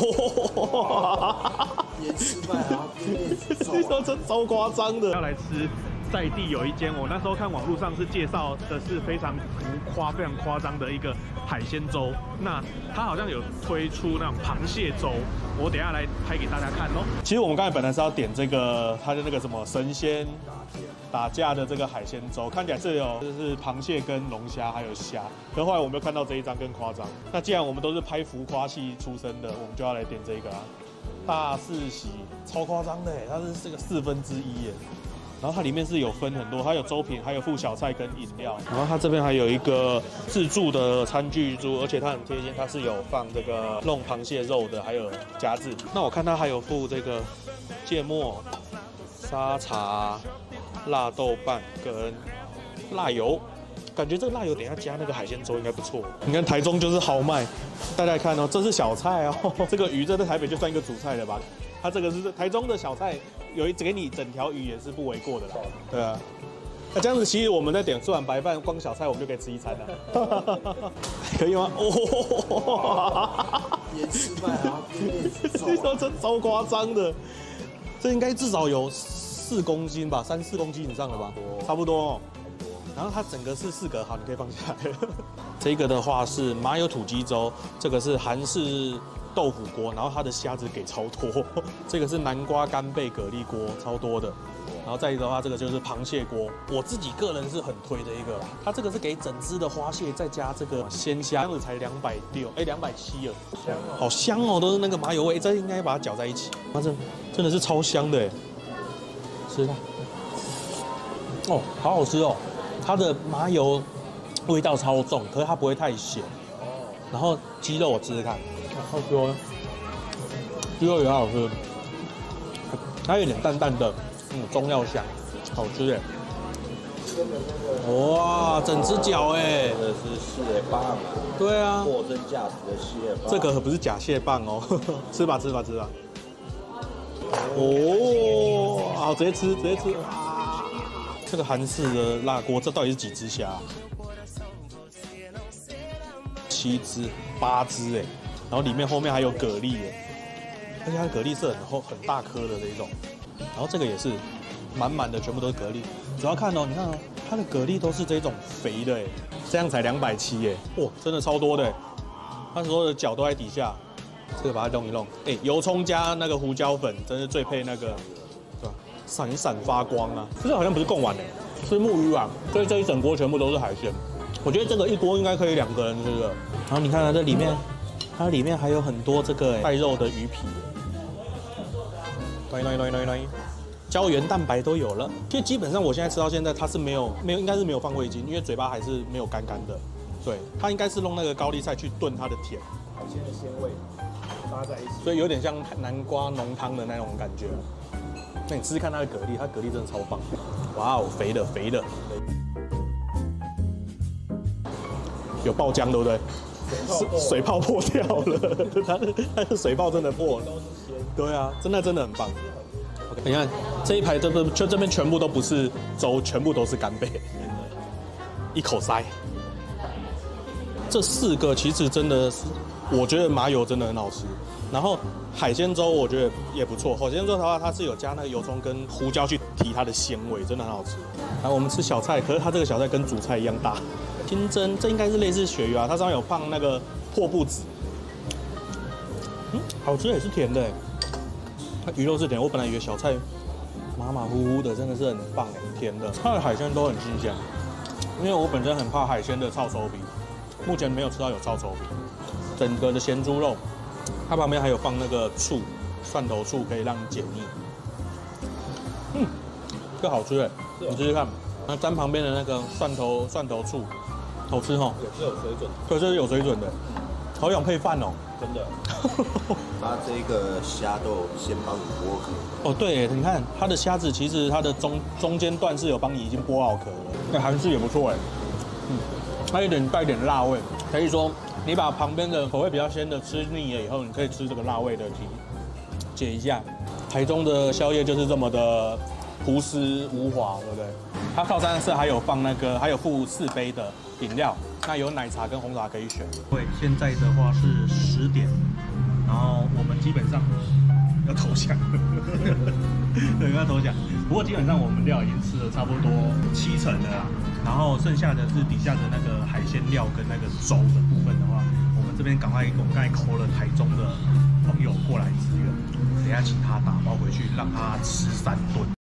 演失败啊！ 这说真超夸张的。要来吃在地有一间，我那时候看网络上是介绍的是非常浮夸、非常夸张的一个海鲜粥。那它好像有推出那种螃蟹粥，我等一下来拍给大家看哦。其实我们刚才本来是要点这个，它的那个什么神仙打架的这个海鲜粥，看起来是有就是螃蟹跟龙虾还有虾，可后来我们又看到这一张更夸张。那既然我们都是拍浮夸戏出身的，我们就要来点这个啊，大四喜，超夸张的，它是这个1/4耶。然后它里面是有分很多，它有粥品，还有附小菜跟饮料。然后它这边还有一个自助的餐具桌，而且它很贴心，它是有放这个弄螃蟹肉的，还有夹子。那我看它还有附这个芥末、沙茶、辣豆瓣跟辣油。感觉这个辣油等一下加那个海鲜粥应该不错。你看台中就是豪迈，大家看哦，这是小菜哦，这个鱼这在台北就算一个主菜了吧？它这个是台中的小菜，给你整条鱼也是不为过的啦。对啊，那这样子其实我们在吃完白饭，光小菜我们就可以吃一餐了。可以吗？ 演失败啊！ 这说真超夸张的，这应该至少有4公斤吧，3、4公斤以上了吧？差不多哦。然后它整个是4格，好，你可以放下来。这个的话是麻油土鸡粥，这个是韩式豆腐锅，然后它的虾子给超多。这个是南瓜干贝蛤蜊锅，超多的。然后再的话，这个就是螃蟹锅，我自己个人是很推的一个啦。它这个是给整只的花蟹，再加这个鲜虾，这样子才260，270了，好香哦，都是那个麻油味，这应该把它搅在一起。它真的是超香的哎，吃它。哦，好好吃哦。它的麻油味道超重，可是它不会太咸。然后鸡肉我试试看，好吃哦，鸡肉也好吃，它有点淡淡的中药香，好吃耶。哇，整只脚哎， 这是蟹棒啊。 对啊， 货真价实的蟹棒。 这个可不是假蟹棒哦，吃吧吃吧吃吧。哦，好，直接吃直接吃。这个韩式的辣锅，这到底是几只虾？7只、8只哎，然后里面后面还有蛤蜊哎，而且它的蛤蜊是很大颗的这种，然后这个也是满满的，全部都是蛤蜊。主要看哦，你看哦，它的蛤蜊都是这种肥的哎，这样才270哎，哇，真的超多的哎，它所有的脚都在底下，这个把它弄一弄，哎，油葱加那个胡椒粉，真是最配那个。闪闪发光啊！这好像不是贡丸的，是木鱼丸，所以这一整锅全部都是海鲜。我觉得这个一锅应该可以2个人吃的。然后你看它这里面，它里面还有很多这个带肉的鱼皮，胶原蛋白都有了。其实基本上我现在吃到现在，它是没有，应该是没有放味精，因为嘴巴还是没有干干的。对，它应该是用那个高丽菜去炖它的甜， 海鲜的鲜味搭在一起， 所以有点像南瓜浓汤的那种感觉。那你试试看它的蛤蜊，它蛤蜊真的超棒！哇哦，肥的肥的，有爆浆对不对？水泡破掉了，它的水泡真的破了。对啊，真的很棒。你看这一排这边全部都不是粥，全部都是干贝，一口塞。这4个其实真的是，我觉得麻油真的很好吃。然后海鲜粥我觉得也不错，海鲜粥的话它是有加那个油葱跟胡椒去提它的鲜味，真的很好吃。然后我们吃小菜，可是它这个小菜跟主菜一样大。金针这应该是类似鳕鱼啊，它上面有放那个破布子，好吃也是甜的，它鱼肉是甜。我本来以为小菜马马虎虎的，真的是很棒哎，甜的。它的海鲜都很新鲜，因为我本身很怕海鲜的臭手皮，目前没有吃到有臭手皮。整个的咸猪肉。它旁边还有放那个醋，蒜头醋可以让你解腻。这好吃哎，你试试看。那沾旁边的那个蒜头醋，好吃哦。 也是有水准。 对，这是有水准的，好想配饭哦。 真的。它这个虾都先帮你剥壳。 哦，对，你看它的虾子，其实它的中间段是有帮你已经剥好壳了。那韩式也不错哎，它带一点辣味，可以说。你把旁边的口味比较鲜的吃腻了以后，你可以吃这个辣味的解一下。台中的宵夜就是这么的朴实无华，对不对？它套餐是还有放还有附4杯的饮料，那有奶茶跟红茶可以选。对，现在的话是10点，然后我们基本上要投降，对，要投降。不过基本上我们料已经吃了差不多70%了啦，然后剩下的是底下的那个海鲜料跟那个粥的部分的话，我们这边赶快，我们刚才扣了台中的朋友过来支援，等一下请他打包回去，让他吃3顿。